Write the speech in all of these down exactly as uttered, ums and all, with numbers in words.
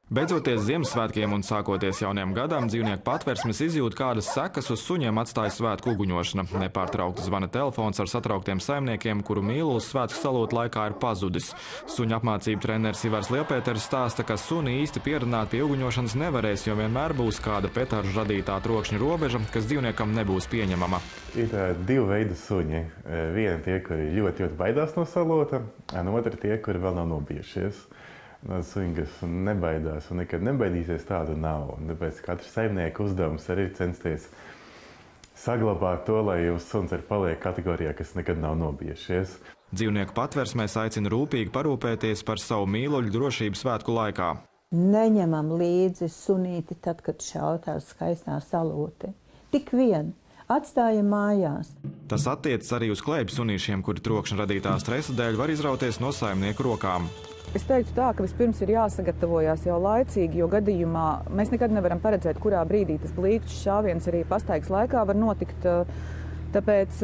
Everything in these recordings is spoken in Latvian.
Beidzoties Ziemassvētkiem un sākoties jaunajam gadam, dzīvnieku patversmes izjūt, kādas sekas uz suņiem atstāja svētku uguņošana. Nepārtraukti zvana telefons ar satrauktiem saimniekiem, kuru mīlulis svētku salūtu laikā ir pazudis. Suņu apmācību treneris Ivars Liepēteris stāsta, ka suni īsti pierunāt pie uguņošanas nevarēs, jo vienmēr būs kāda petāržu radītā trokšņa robeža, kas dzīvniekam nebūs pieņemama. Ir divi veidi suņi. Vieni tie, kuri ļoti, ļoti baidās no salota, un otri tie, kuri vēl nav nobijušies. Suņi, kas nebaidās un nekad nebaidīsies, tāda nav. Un tāpēc katrs saimnieka uzdevums arī ir censties saglabāt to, lai jūsu suns arī paliek kategorijā, kas nekad nav nobijušies. Dzīvnieku patversmēs aicina rūpīgi parūpēties par savu mīluļu drošību svētku laikā. Neņemam līdzi sunīti tad, kad šauj tā skaistā salūti. Tik vien. Atstājam mājās. Tas attiecas arī uz klēpju sunīšiem, kuri trokšņa radītā stresa dēļ var izrauties no saimnieku rokām. Es teiktu tā, ka vispirms ir jāsagatavojās jau laicīgi, jo gadījumā mēs nekad nevaram paredzēt, kurā brīdī tas blīkšķis šāviens arī pastaigas laikā var notikt. Tāpēc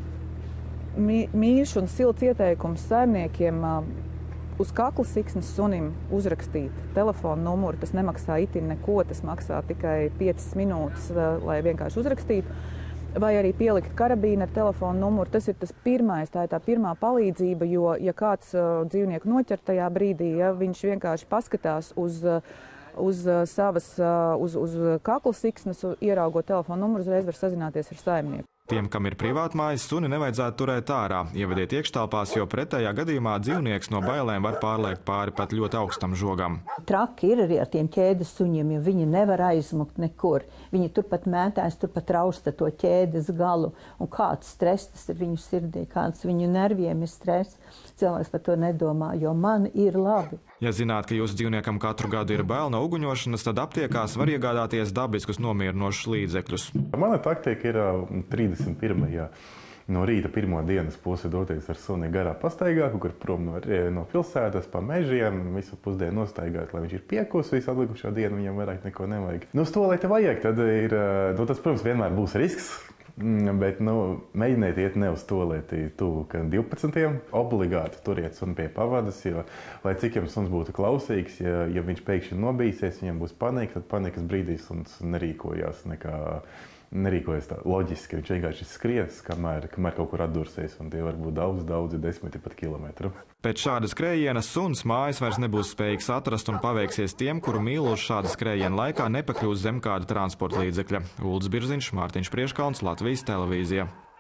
mīļš un silts ieteikums saimniekiem uz kakla siksnas sunim uzrakstīt telefonu numuru. Tas nemaksā itin neko, tas maksā tikai piecas minūtes, lai vienkārši uzrakstītu. Vai arī pielikt karabīnu ar telefonu numuru. Tas ir tas pirmais, tā ir tā pirmā palīdzība, jo, ja kāds uh, dzīvnieku noķer tajā brīdī, ja viņš vienkārši paskatās uz, uz savas, uh, uz, uz kakla siksnas, ieraugot telefonu numuru, uzreiz var sazināties ar saimnieku. Tiem, kam ir privātmājas, suni nevajadzētu turēt ārā. Ievediet iekštelpās, jo pretējā gadījumā dzīvnieks no bailēm var pārliekt pāri pat ļoti augstam žogam. Traki ir arī ar tiem ķēdes suņiem, jo viņi nevar aizmukt nekur. Viņi turpat mētājas, turpat rausta to ķēdes galu. Un kāds stress tas ir viņu sirdī, kāds viņu nerviem ir stress. Cilvēks par to nedomā, jo man ir labi. Ja zināt, ka jūsu dzīvniekam katru gadu ir bail no uguņošanas, tad aptiekās var iegādāties dabiskus nomierinošus līdzekļus. Mana taktika ir trīsdesmit pirmajā no rīta pirmo dienas pusi doties ar suni garā pastaigā, kur prom no, no pilsētas pa mežiem, visu pusdienu nostaigāt, lai viņš ir piekus, visu atlikušo dienu viņam vairāk neko nevajag. Nu, uz to, lai te vajag, tad ir, nu, tas, protams, vienmēr būs risks, bet, nu, mēģiniet iet ne uz tualeti tuvu divpadsmitiem, obligāti turiet suni pie pavadas, jo, lai cik jums suns būtu klausīgs, ja, ja viņš pēkšņi nobīsies, viņam būs panika, tad panikas brīdī suns nerīkojās nekā nerīkojas tā loģiski, viņš vienkārši skries, kamēr, kamēr kaut kur atdursies, un tie var būt daudz, daudzi desmiti pat kilometru. Pēc šāda skrējiena suns mājas vairs nebūs spējīgs atrast un paveiksies tiem, kuru mīluļs šāda skrējiena laikā nepakļūs zem kāda transporta līdzekļa. Ulds Birziņš, Mārtiņš Prieškalns, Latvijas televīzija.